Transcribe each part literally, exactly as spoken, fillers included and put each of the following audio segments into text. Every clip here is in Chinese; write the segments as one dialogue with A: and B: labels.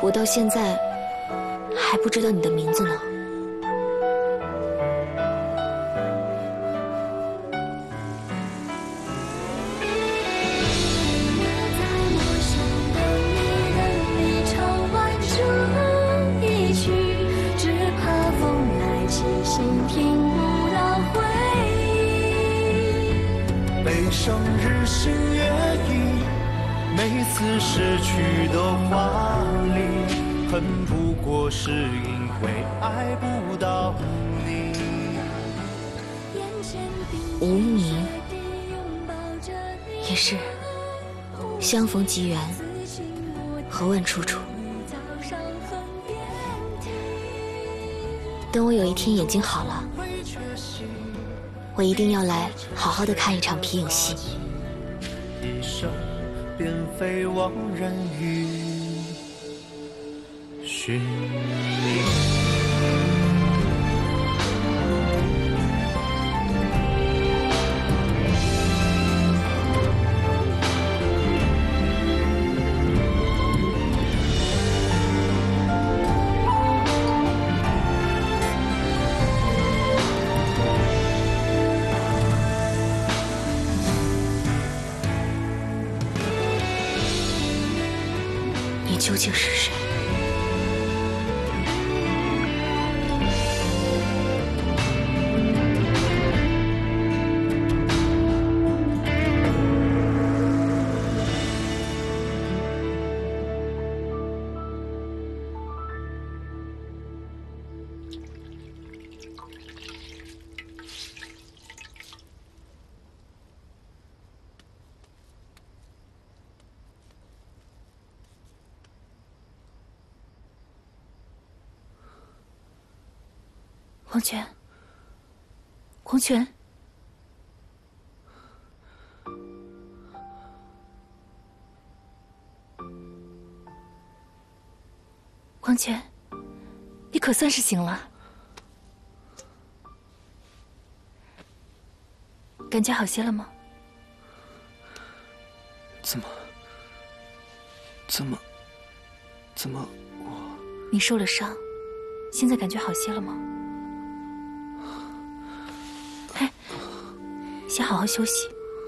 A: 我到现在还不知道你的名字呢。
B: 悲伤日新月异，每次失去的华丽，恨不过是因为爱不到你。
A: 无名也是相逢即缘，何问处处。等我有一天眼睛好了，我一定要来好好的看一场皮影戏。
B: 一生便非往人于寻觅。
A: 你究竟是谁？黄泉，黄泉，黄泉，你可算是醒了，感觉好些了吗？
B: 怎么？怎么？怎么我？
A: 你受了伤，现在感觉好些了吗？先好好休息。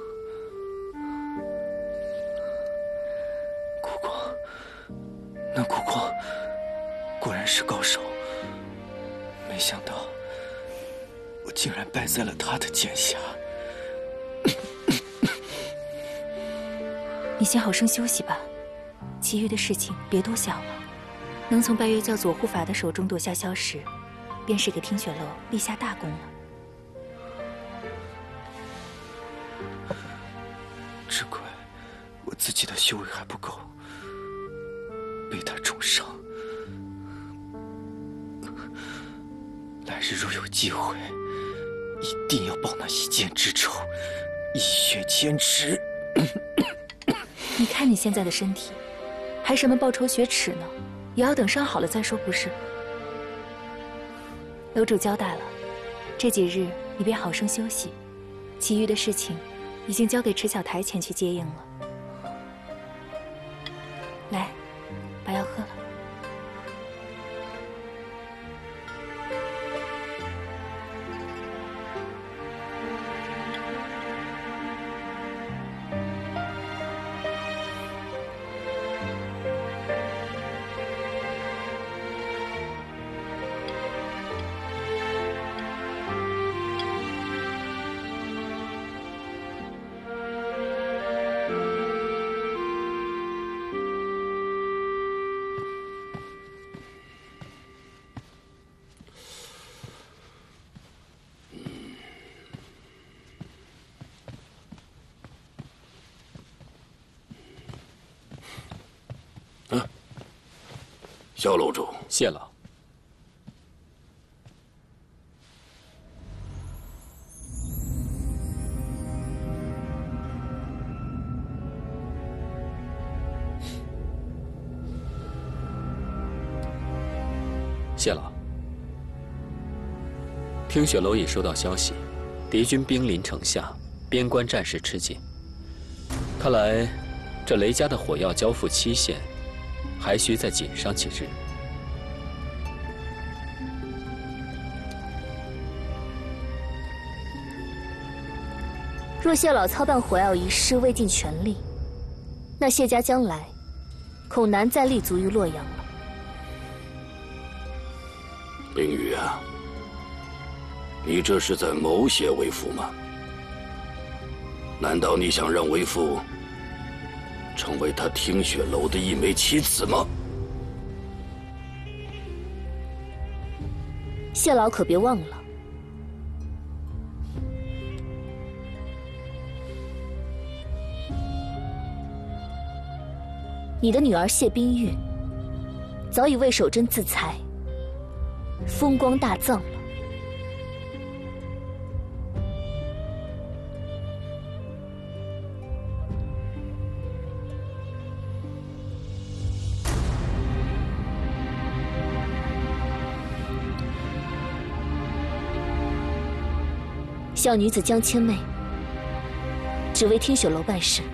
B: 姑姑，那姑姑果然是高手，没想到我竟然败在了她的剑下。
A: 你先好生休息吧，其余的事情别多想了。能从拜月教左护法的手中夺下消石，便是给听雪楼立下大功了。
B: 只怪我自己的修为还不够，被他重伤。来日若有机会，一定要报那一剑之仇，一雪前耻。
A: 你看你现在的身体，还什么报仇雪耻呢？也要等伤好了再说，不是？楼主交代了，这几日你便好生休息，其余的事情已经交给池小台前去接应了。来，把药喝了。
C: 萧楼主，
D: 谢了。谢了。听雪楼已收到消息，敌军兵临城下，边关战事吃紧。看来，这雷家的火药交付期限还需再谨商几日。
A: 若谢老操办火药一事未尽全力，那谢家将来恐难再立足于洛阳了。
C: 凌雨啊，你这是在谋挟为父吗？难道你想让为父成为他听雪楼的一枚棋子吗？
A: 谢老可别忘了，你的女儿谢冰玉早已为守贞自裁，风光大葬了。小女子江千妹，只为听雪楼办事。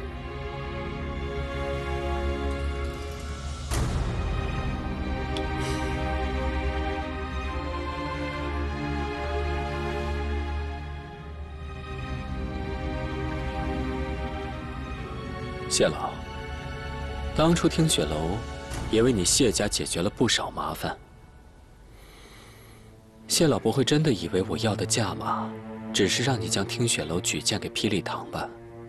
D: 谢老，当初听雪楼也为你谢家解决了不少麻烦。谢老不会真的以为我要的价码只是让你将听雪楼举荐给霹雳堂吧？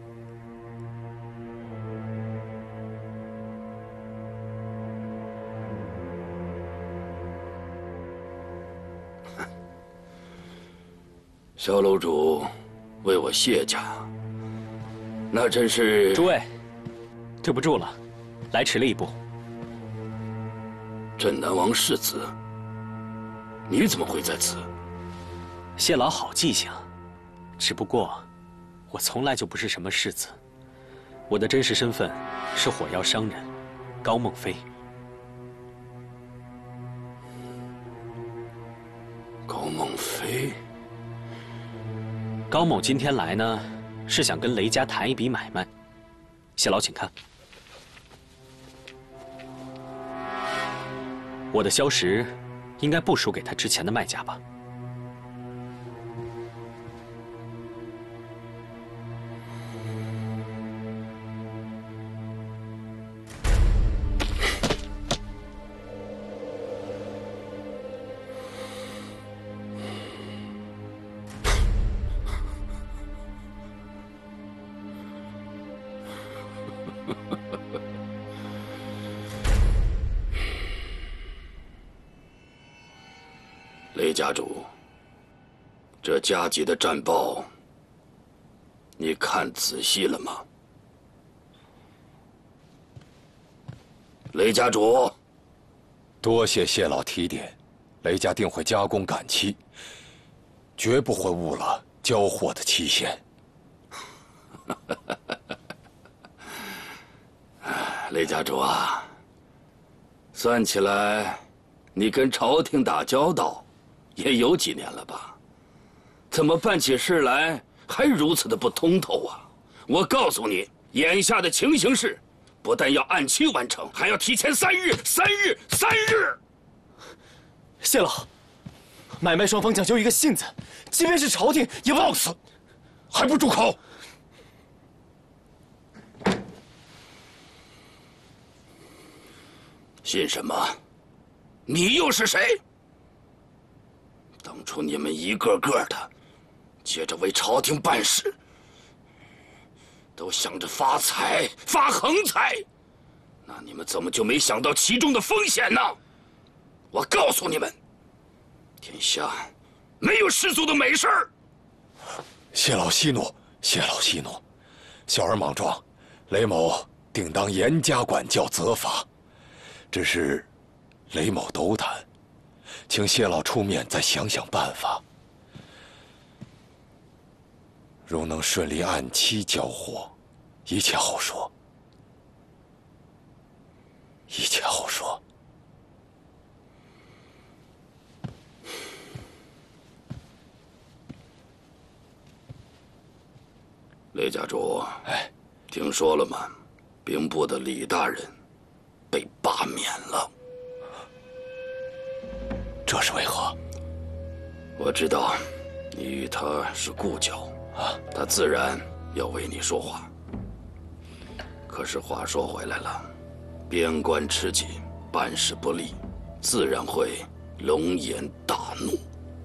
C: 萧楼主为我谢家，那真是……
E: 诸位，对不住了，来迟了一步。
C: 镇南王世子，你怎么会在此？
E: 谢老好记性，只不过我从来就不是什么世子，我的真实身份是火药商人高梦飞。
C: 高梦飞，
E: 高某今天来呢，是想跟雷家谈一笔买卖。谢老，请看，我的硝石应该不输给他之前的卖家吧？
C: 雷家主，这加急的战报，你看仔细了吗？雷家主，
F: 多谢谢老提点，雷家定会加工赶期，绝不会误了交货的期限。
C: 雷家主啊，算起来，你跟朝廷打交道也有几年了吧？怎么办起事来还如此的不通透啊？我告诉你，眼下的情形是，不但要按期完成，还要提前三日，三日，三日。
G: 谢老，买卖双方讲究一个信字，即便是朝廷也
C: 放肆，还不住口！信什么？你又是谁？当初你们一个个的，接着为朝廷办事，都想着发财、发横财，那你们怎么就没想到其中的风险呢？我告诉你们，天下没有世俗的美事儿。
F: 谢老息怒，谢老息怒，小儿莽撞，雷某定当严加管教责罚。只是雷某斗胆，请谢老出面再想想办法。如能顺利按期交货，一切好说，一切好说。
C: 雷家主，哎，听说了吗？兵部的李大人被罢免了。
F: 这是为何？
C: 我知道，你与他是故交啊，他自然要为你说话。可是话说回来了，边关吃紧，办事不力，自然会龙颜大怒。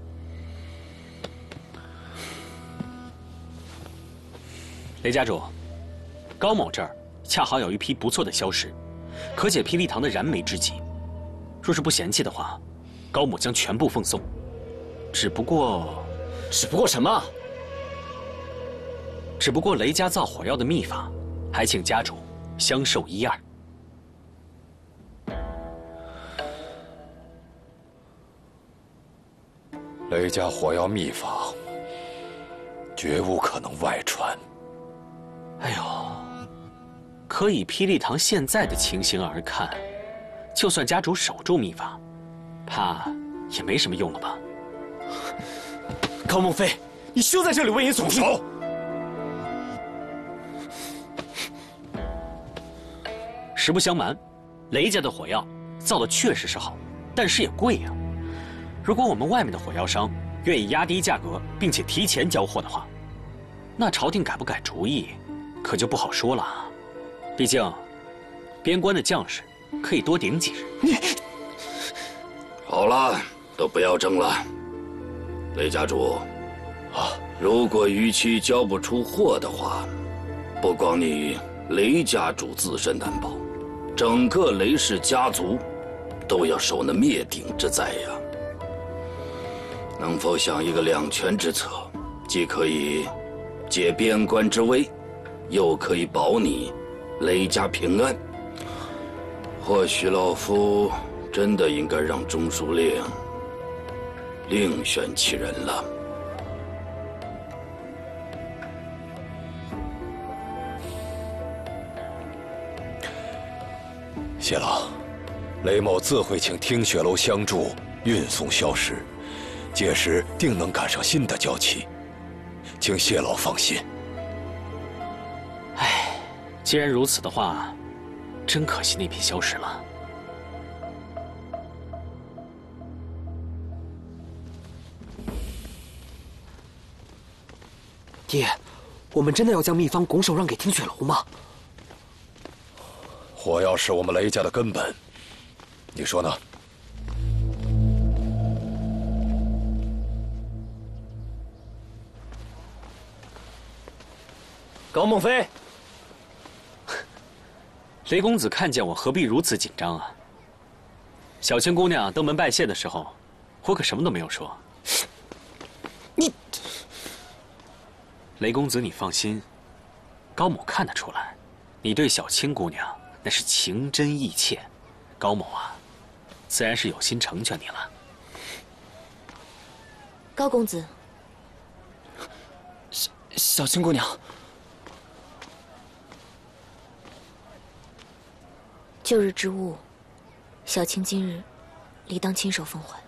E: 雷家主，高某这儿恰好有一批不错的硝石，可解霹雳堂的燃眉之急。若是不嫌弃的话，高某将全部奉送。只不过，
G: 只不过什么？
E: 只不过雷家造火药的秘法，还请家主相授一二。
F: 雷家火药秘法，绝无可能外传。
E: 哎呦，可以霹雳堂现在的情形而看，就算家主守住秘法，怕也没什么用了吧？
G: 高梦飞，你休在这里危言耸听！
F: 住手！
E: 实不相瞒，雷家的火药造的确实是好，但是也贵呀。如果我们外面的火药商愿意压低价格，并且提前交货的话，那朝廷改不改主意，可就不好说了。毕竟，边关的将士可以多顶几日。
G: 你
C: 好了，都不要争了。雷家主，啊，如果逾期交不出货的话，不光你雷家主自身难保，整个雷氏家族都要受那灭顶之灾呀。能否想一个两全之策，既可以解边关之危，又可以保你雷家平安？或许老夫真的应该让中书令另选其人了。
F: 谢老，雷某自会请听雪楼相助运送硝石，届时定能赶上新的交期，请谢老放心。
E: 唉，既然如此的话，真可惜那批硝石了。
H: 爹，我们真的要将秘方拱手让给听雪楼吗？
F: 火药是我们雷家的根本，你说呢？
G: 高梦飞，
E: 雷公子看见我，何必如此紧张啊？小青姑娘登门拜谢的时候，我可什么都没有说。
G: 你，
E: 雷公子，你放心，高某看得出来，你对小青姑娘那是情真意切，高某啊，自然是有心成全你了。
A: 高公子，
G: 小小青姑娘，
A: 旧日之物，小青今日理当亲手奉还。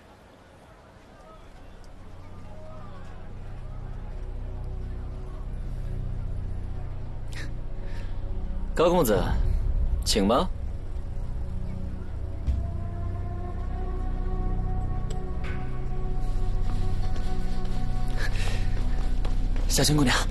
G: 高公子，请吧。小青姑娘，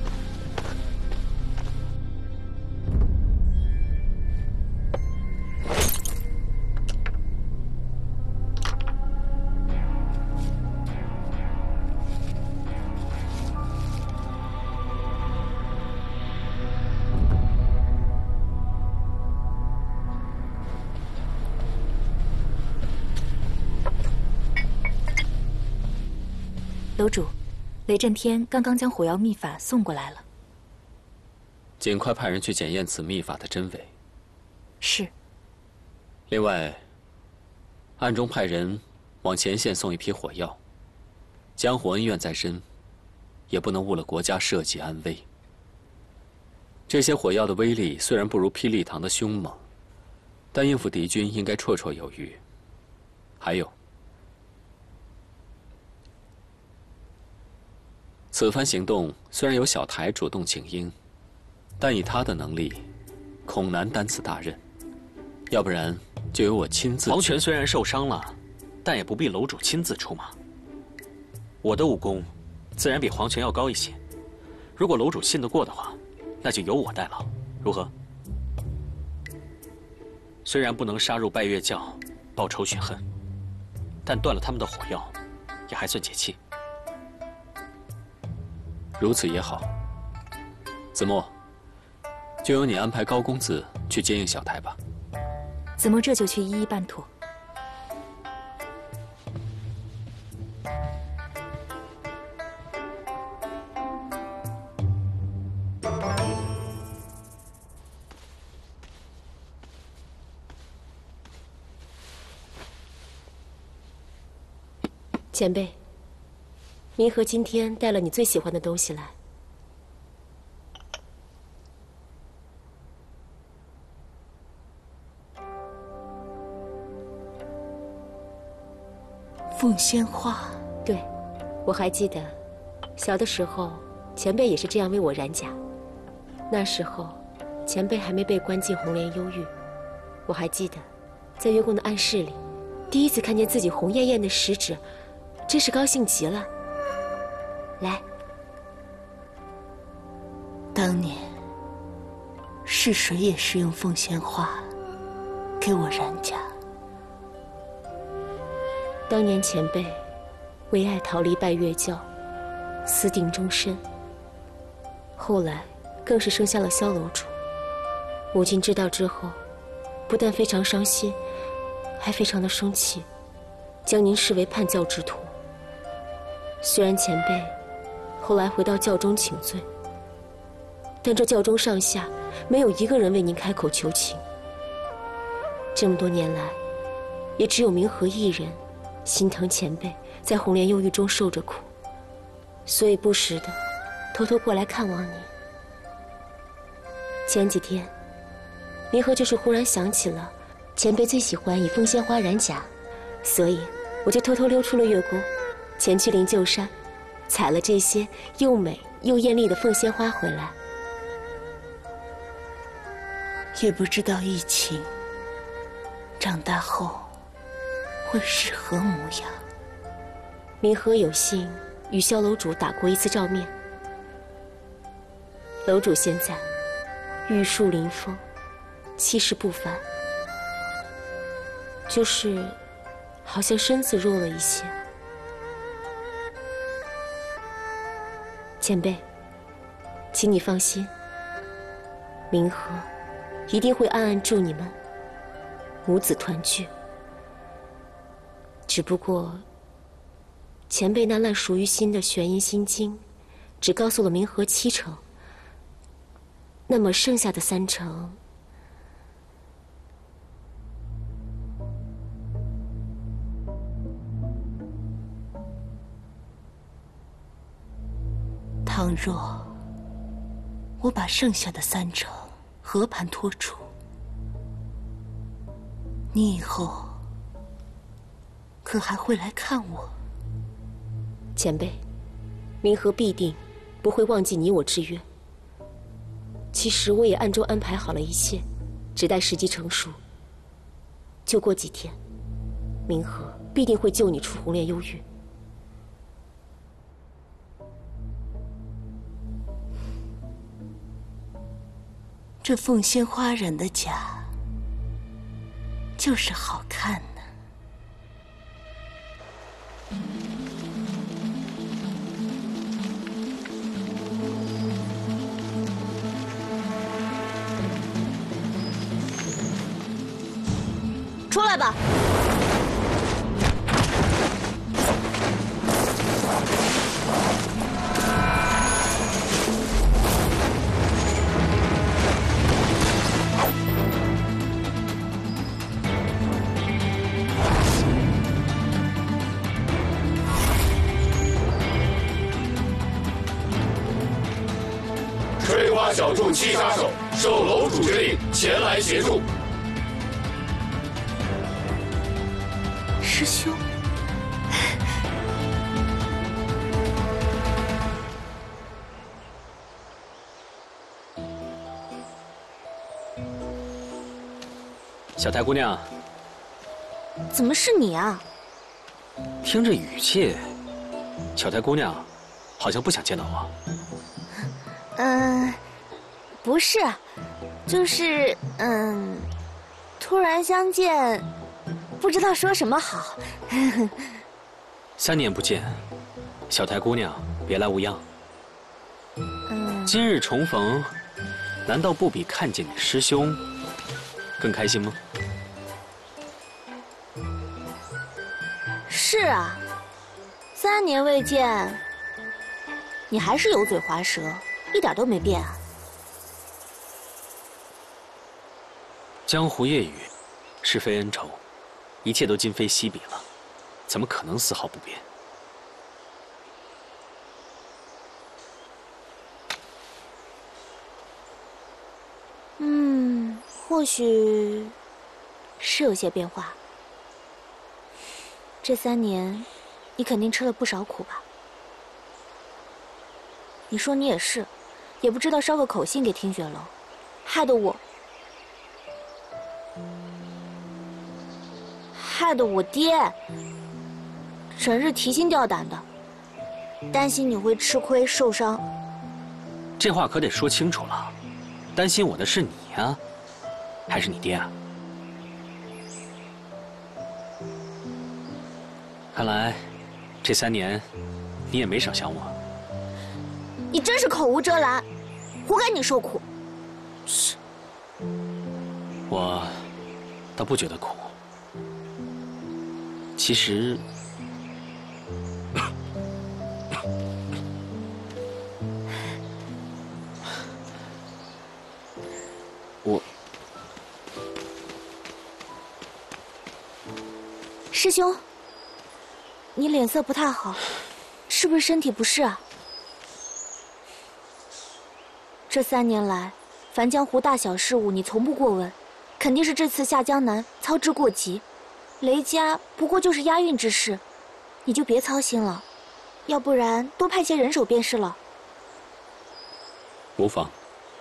A: 楼主，雷震天刚刚将火药秘法送过来了。
D: 尽快派人去检验此秘法的真伪。
A: 是。
D: 另外，暗中派人往前线送一批火药。江湖恩怨在身，也不能误了国家社稷安危。这些火药的威力虽然不如霹雳堂的凶猛，但应付敌军应该绰绰有余。还有，此番行动虽然有小台主动请缨，但以他的能力，恐难担此大任。要不然， 就由我亲自。
E: 黄泉虽然受伤了，但也不必楼主亲自出马。我的武功，自然比黄泉要高一些。如果楼主信得过的话，那就由我代劳，如何？虽然不能杀入拜月教，报仇雪恨，但断了他们的火药，也还算解气。
D: 如此也好。子墨，就由你安排高公子去接应小台吧。
A: 子墨这就去一一办妥。
I: 前辈，明和今天带了你最喜欢的东西来。
A: 凤仙花。
I: 对，我还记得，小的时候，前辈也是这样为我染甲。那时候，前辈还没被关进红莲幽狱。我还记得，在月宫的暗室里，第一次看见自己红艳艳的食指。真是高兴极了。来，
A: 当年是谁也是用凤仙花给我染甲？
I: 当年前辈为爱逃离拜月教，私定终身。后来更是生下了萧楼主。母亲知道之后，不但非常伤心，还非常的生气，将您视为叛教之徒。虽然前辈后来回到教中请罪，但这教中上下没有一个人为您开口求情。这么多年来，也只有明和一人心疼前辈在红莲幽狱中受着苦，所以不时的偷偷过来看望你。前几天，明和就是忽然想起了前辈最喜欢以凤仙花染甲，所以我就偷偷溜出了月宫，前去灵鹫山，采了这些又美又艳丽的凤仙花回来。
A: 也不知道疫情长大后会是何模样。
I: 明和有幸与萧楼主打过一次照面，楼主现在玉树临风，气势不凡，就是好像身子弱了一些。前辈，请你放心，明和一定会暗暗祝你们母子团聚。只不过，前辈那烂熟于心的玄阴心经，只告诉了明和七成，那么剩下的三成，
A: 倘若我把剩下的三成和盘托出，你以后可还会来看我？
I: 前辈，明和必定不会忘记你我之约。其实我也暗中安排好了一切，只待时机成熟。就过几天，明和必定会救你出红莲幽狱。
A: 这凤仙花染的甲就是好看呢。
I: 出来吧！
F: 吹花小众七杀手受楼主之令前来协助。
A: 师兄，
E: 小太姑娘，
A: 怎么是你啊？
E: 听这语气，小台姑娘好像不想见到我。
A: 嗯，不是，就是嗯，突然相见，不知道说什么好。
E: 三年不见，小台姑娘别来无恙。
A: 嗯，
E: 今日重逢，难道不比看见你师兄更开心吗？
A: 是啊，三年未见，你还是油嘴滑舌，一点都没变啊。
E: 江湖夜雨，是非恩仇，一切都今非昔比了，怎么可能丝毫不变？
A: 嗯，或许是有些变化。这三年，你肯定吃了不少苦吧？你说你也是，也不知道捎个口信给听雪楼，害得我，害得我爹整日提心吊胆的，担心你会吃亏受伤。
E: 这话可得说清楚了，担心我的是你呀，还是你爹啊？看来，这三年，你也没少想我。
A: 你真是口无遮拦，活该你受苦。
E: 是，我倒不觉得苦。其实，我
A: 师兄。你脸色不太好，是不是身体不适啊？这三年来，凡江湖大小事务，你从不过问，肯定是这次下江南操之过急。雷家不过就是押运之事，你就别操心了，要不然多派些人手便是了。
D: 无妨，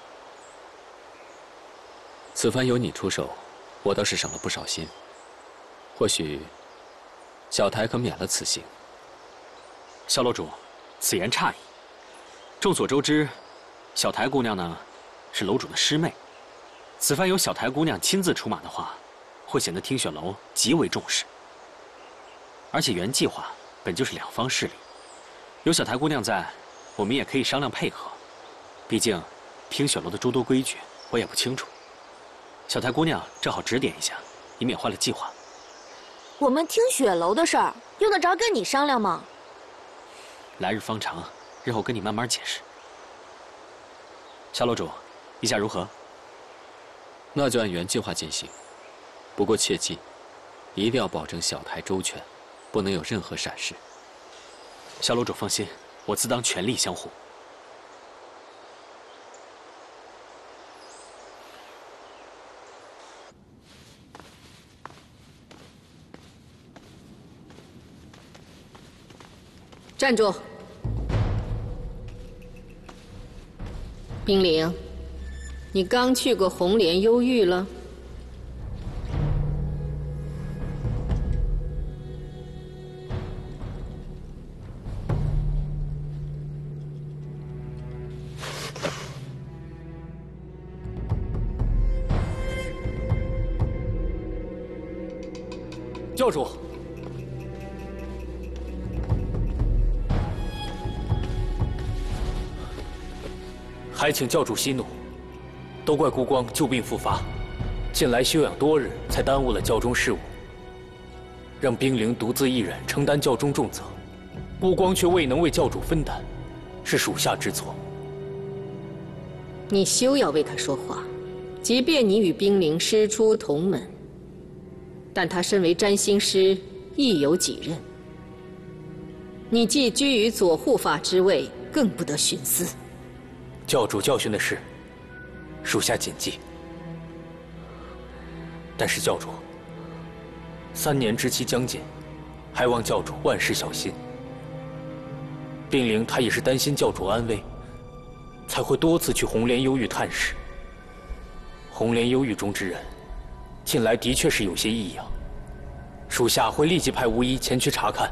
D: 此番有你出手，我倒是省了不少心。或许。小台可免了此刑。
E: 萧楼主，此言差矣。众所周知，小台姑娘呢，是楼主的师妹。此番有小台姑娘亲自出马的话，会显得听雪楼极为重视。而且原计划本就是两方势力，有小台姑娘在，我们也可以商量配合。毕竟，听雪楼的诸多规矩，我也不清楚。小台姑娘正好指点一下，以免坏了计划。
A: 我们听雪楼的事儿，用得着跟你商量吗？
E: 来日方长，日后跟你慢慢解释。萧楼主，意下如何？
D: 那就按原计划进行，不过切记，一定要保证小台周全，不能有任何闪失。
E: 萧楼主放心，我自当全力相护。
J: 站住！冰凌，你刚去过红莲幽域了？
G: 教主。还请教主息怒，都怪孤光旧病复发，近来休养多日，才耽误了教中事务，让冰凌独自一人承担教中重责，孤光却未能为教主分担，是属下之错。
J: 你休要为他说话，即便你与冰凌师出同门，但他身为占星师，亦有己任。你既居于左护法之位，更不得徇私。
G: 教主教训的事，属下谨记。但是教主，三年之期将近，还望教主万事小心。冰凌他也是担心教主安危，才会多次去红莲幽域探视。红莲幽域中之人，近来的确是有些异样， 属下会立即派巫医前去查看，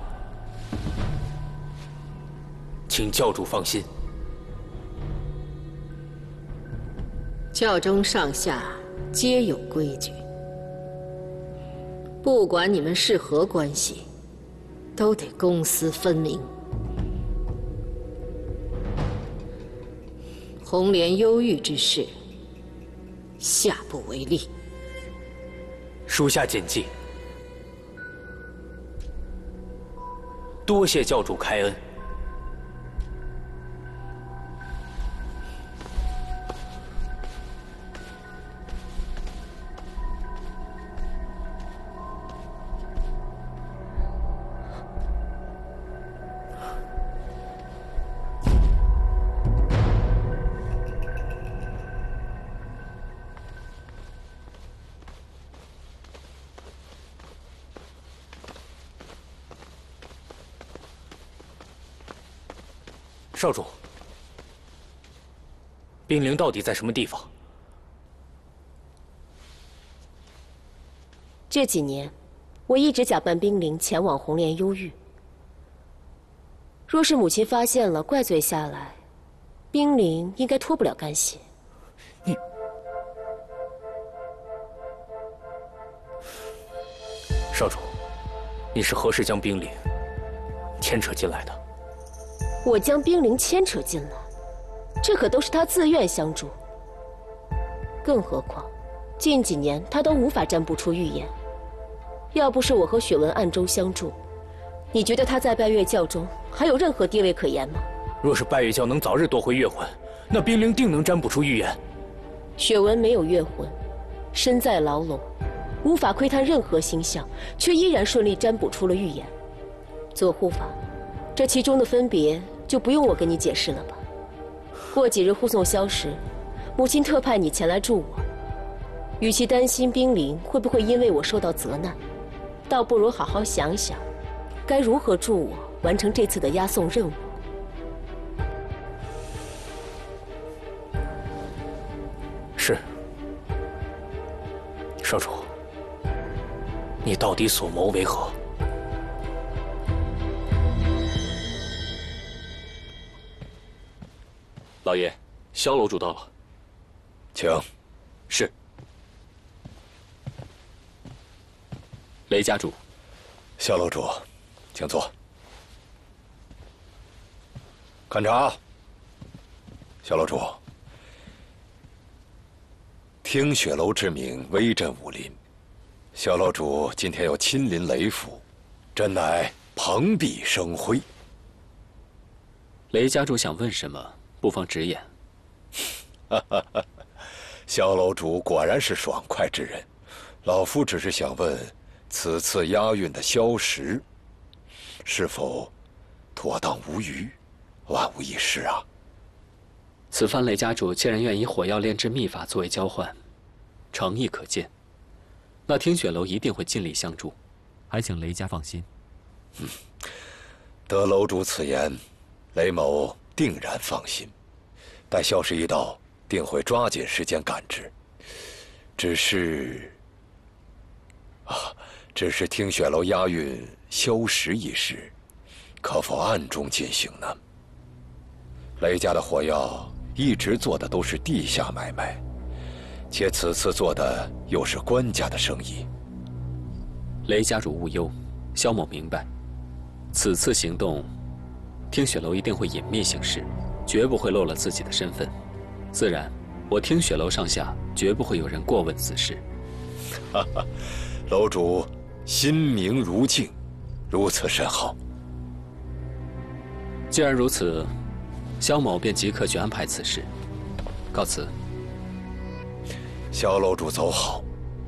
G: 请教主放心。
J: 教中上下皆有规矩，不管你们是何关系，都得公私分明。红莲忧郁之事，下不为例。
G: 属下谨记。多谢教主开恩。少主，冰灵到底在什么地方？
I: 这几年，我一直假扮冰灵前往红莲幽域。若是母亲发现了，怪罪下来，冰灵应该脱不了干系。
G: 你，少主，你是何时将冰灵牵扯进来的？
I: 我将冰灵牵扯进来，这可都是他自愿相助。更何况，近几年他都无法占卜出预言。要不是我和雪文暗中相助，你觉得他在拜月教中还有任何地位可言吗？
G: 若是拜月教能早日夺回月魂，那冰灵定能占卜出预言。
I: 雪文没有月魂，身在牢笼，无法窥探任何星象，却依然顺利占卜出了预言。左护法，这其中的分别就不用我跟你解释了吧？过几日护送消失，母亲特派你前来助我。与其担心冰灵会不会因为我受到责难，倒不如好好想想，该如何助我完成这次的押送任务。
G: 是，少主，你到底所谋为何？
D: 老爷，萧楼主到了，
F: 请。
D: 是。雷家主，
F: 萧楼主，请坐。勘察，萧楼主，听雪楼之名，威震武林。萧楼主今天又亲临雷府，真乃蓬荜生辉。
D: 雷家主想问什么？不妨直言。
F: 萧楼主果然是爽快之人，老夫只是想问，此次押运的萧石，是否妥当无虞，万无一失啊？
D: 此番雷家主既然愿以火药炼制秘法作为交换，诚意可见。那听雪楼一定会尽力相助，还请雷家放心。
F: 嗯，得楼主此言，雷某定然放心。待萧石一到，定会抓紧时间赶制。只是，啊，只是听雪楼押运萧石一事，可否暗中进行呢？雷家的火药一直做的都是地下买卖，且此次做的又是官家的生意。
D: 雷家主勿忧，萧某明白，此次行动，听雪楼一定会隐秘行事，绝不会漏了自己的身份。自然，我听雪楼上下绝不会有人过问此事。
F: 哈哈，楼主心明如镜，如此甚好。
D: 既然如此，萧某便即刻去安排此事。告辞。
F: 萧楼主走好。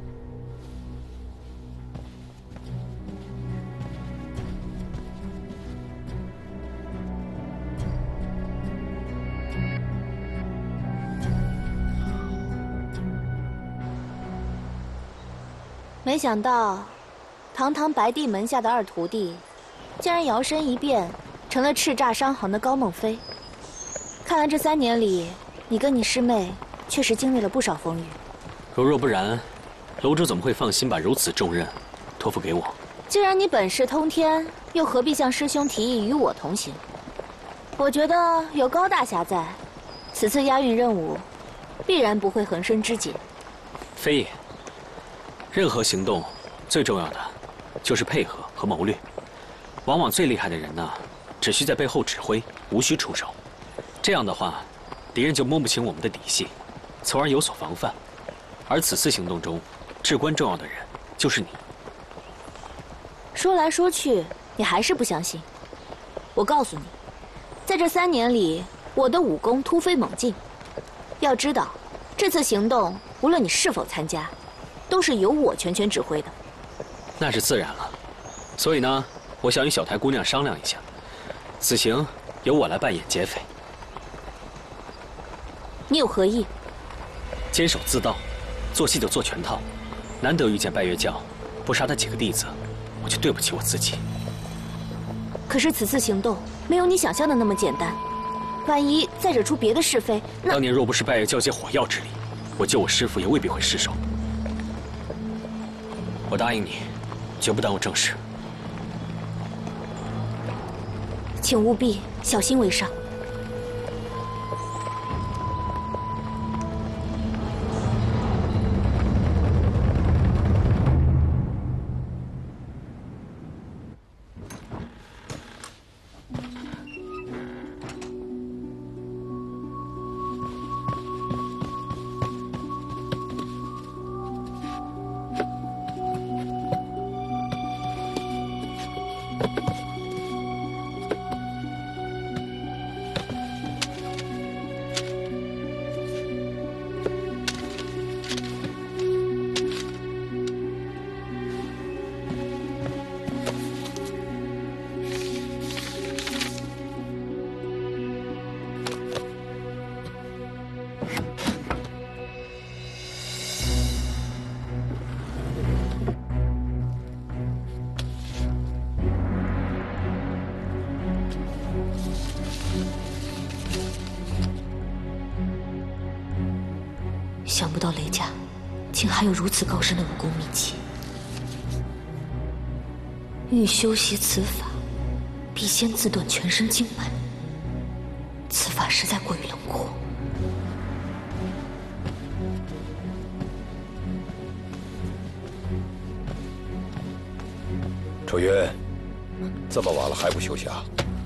A: 没想到，堂堂白帝门下的二徒弟，竟然摇身一变成了叱咤商行的高梦飞。看来这三年里，你跟你师妹确实经历了不少风雨。
E: 如若不然，楼主怎么会放心把如此重任托付给我？
A: 既然你本事通天，又何必向师兄提议与我同行？我觉得有高大侠在，此次押运任务必然不会横生枝节。
E: 非也。任何行动最重要的就是配合和谋略。往往最厉害的人呢，只需在背后指挥，无需出手。这样的话，敌人就摸不清我们的底细，从而有所防范。而此次行动中，至关重要的人就是你。
A: 说来说去，你还是不相信。我告诉你，在这三年里，我的武功突飞猛进。要知道，这次行动无论你是否参加，都是由我全权指挥的。
E: 那是自然了。所以呢，我想与小台姑娘商量一下，此行由我来扮演劫匪。
A: 你有何意？
E: 监守自盗，做戏就做全套。难得遇见拜月教，不杀他几个弟子，我就对不起我自己。
A: 可是此次行动没有你想象的那么简单，万一再惹出别的是非，那……
E: 当年若不是拜月教借火药之力，我救我师父也未必会失手。我答应你，绝不耽误正事。
A: 请务必小心为上。想不到雷家竟还有如此高深的武功秘籍。欲修习此法，必先自断全身经脉。此法实在过于冷酷。
F: 楚云，这么晚了还不休息啊？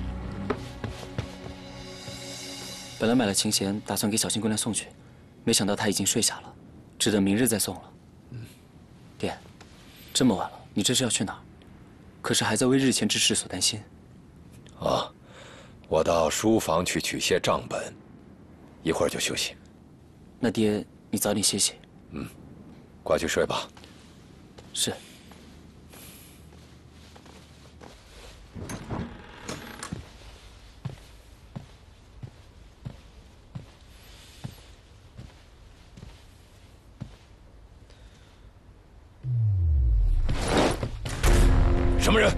H: 本来买了琴弦，打算给小青姑娘送去。 没想到他已经睡下了，只等明日再送了。嗯，爹，这么晚了，你这是要去哪儿？可是还在为日前之事所担心。
F: 啊，我到书房去取些账本，一会儿就休息。
H: 那爹，你早点歇息。
F: 嗯，快去睡吧。
H: 是。
F: 什么人？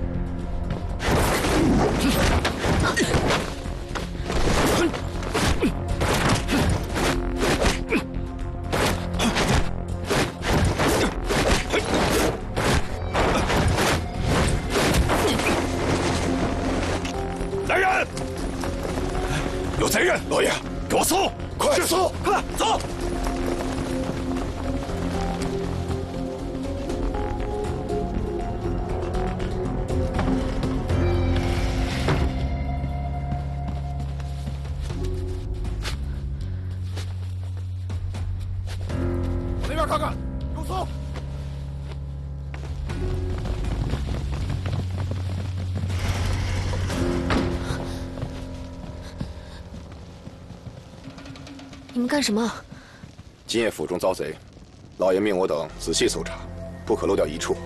F: 来人！有贼人！老爷，给我搜！快搜！快走！ 看看，给我搜！
A: 你们干什么？
K: 今夜府中遭贼，老爷命我等仔细搜查，不可漏掉一处。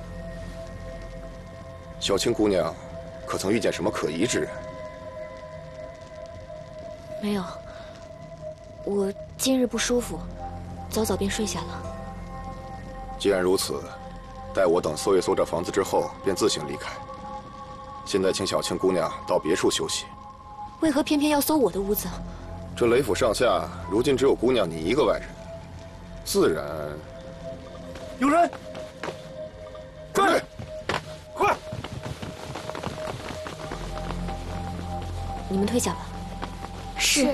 K: 小青姑娘，可曾遇见什么可疑之人？
A: 没有，我今日不舒服。 早早便睡下了。
K: 既然如此，待我等搜一搜这房子之后，便自行离开。现在请小青姑娘到别处休息。
A: 为何偏偏要搜我的屋子？
K: 这雷府上下如今只有姑娘你一个外人，自然……
B: 有人！快，快！
I: 你们退下吧。
A: 是。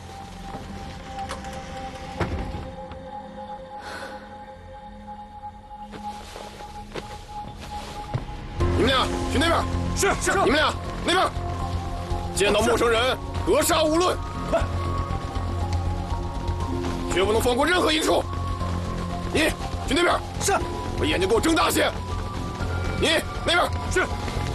K: 你们俩去那边。是是。你们俩那边。见到陌生人，格杀勿论。快！绝不能放过任何一处。你去那边。是。把眼睛给我睁大些。你那边。是。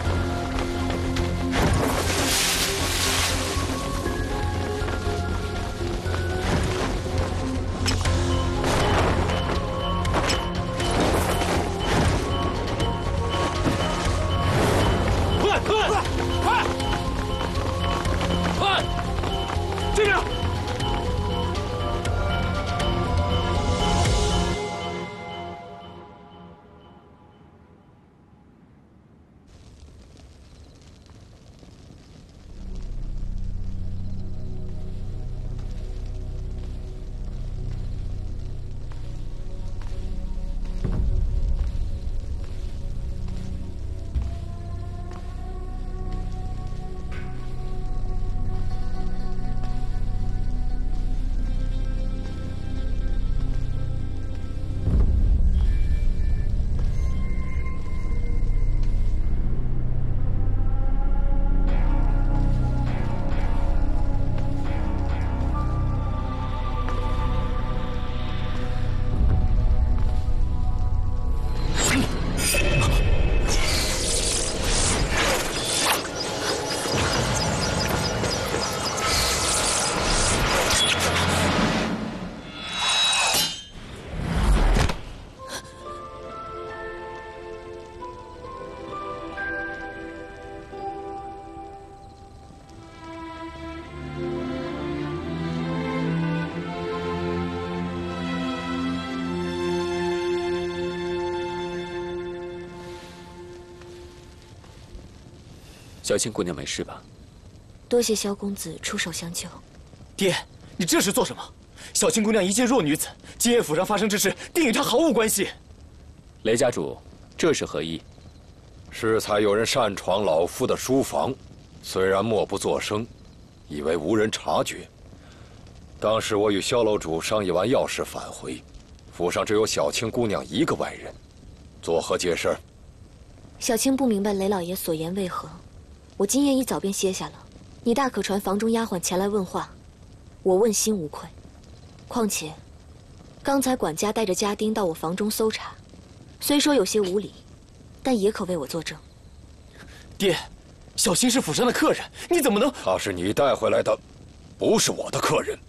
D: 小青姑娘没事吧？
I: 多谢萧公子出手相救。
H: 爹，你这是做什么？小青姑娘一介弱女子，金叶府上发生之事，定与她毫无关系。
D: 雷家主，这是何意？
F: 适才有人擅闯老夫的书房，虽然默不作声，以为无人察觉。当时我与萧楼主商议完要事返回，府上只有小青姑娘一个外人，作何解释？
I: 小青不明白雷老爷所言为何。我今夜一早便歇下了，你大可传房中丫鬟前来问话，我问心无愧。况且，刚才管家带着家丁到我房中搜查，虽说有些无礼，但也可为我作证。
H: 爹，小青是府上的客人，你怎么能……
F: 他是你带回来的，不是我的客人。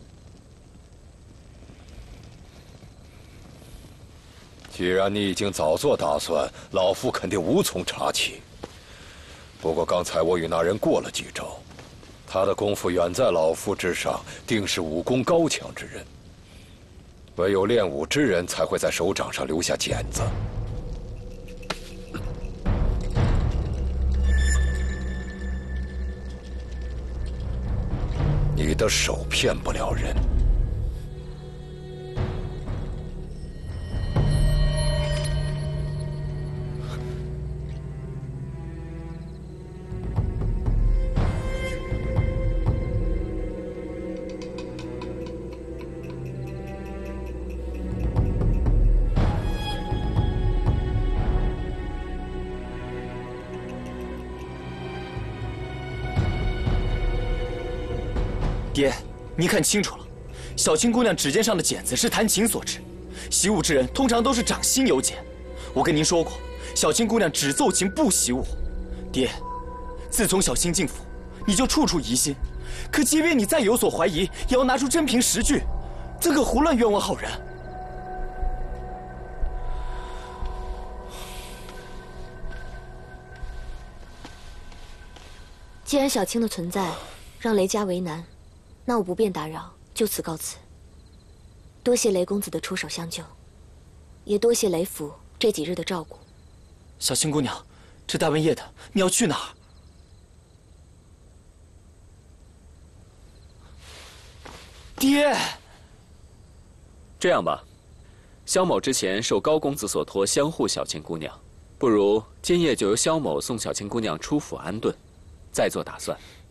F: 既然你已经早做打算，老夫肯定无从查起。不过刚才我与那人过了几招，他的功夫远在老夫之上，定是武功高强之人。唯有练武之人才会在手掌上留下茧子。你的手骗不了人。
H: 爹，你看清楚了，小青姑娘指尖上的茧子是弹琴所致，习武之人通常都是掌心有茧。我跟您说过，小青姑娘只奏琴不习武。爹，自从小青进府，你就处处疑心，可即便你再有所怀疑，也要拿出真凭实据，怎可胡乱冤枉好人？
I: 既然小青的存在让雷家为难，那我不便打扰，就此告辞。多谢雷公子的出手相救，也多谢雷府这几日的照顾。
H: 小青姑娘，这大半夜的，你要去哪儿？爹，
D: 这样吧，萧某之前受高公子所托相护小青姑娘，不如今夜就由萧某送小青姑娘出府安顿，再做打算。